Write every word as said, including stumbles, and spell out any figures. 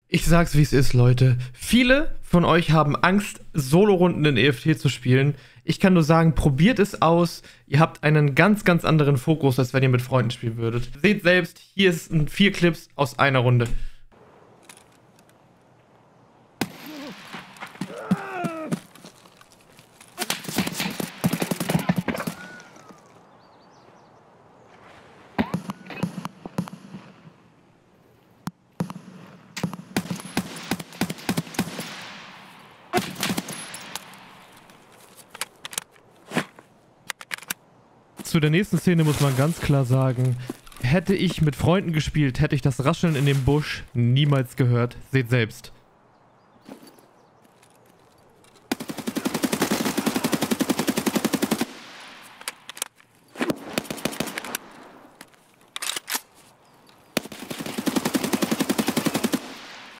Ich sag's wie es ist, Leute. Viele von euch haben Angst, Solo-Runden in E F T zu spielen. Ich kann nur sagen, probiert es aus. Ihr habt einen ganz, ganz anderen Fokus, als wenn ihr mit Freunden spielen würdet. Seht selbst, hier sind vier Clips aus einer Runde. Zu der nächsten Szene muss man ganz klar sagen, hätte ich mit Freunden gespielt, hätte ich das Rascheln in dem Busch niemals gehört. Seht selbst.